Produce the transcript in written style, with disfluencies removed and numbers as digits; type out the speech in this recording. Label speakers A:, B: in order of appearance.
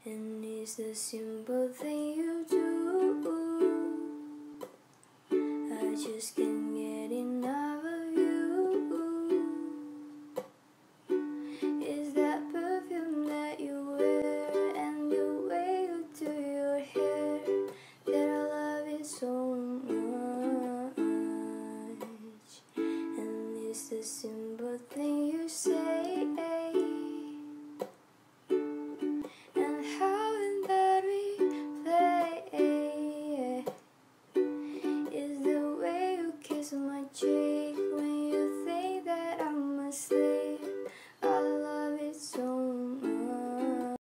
A: And it's the simple thing you do. I just can't get enough of you. It's that perfume that you wear and the way you do your hair that I love it so much. And it's the simple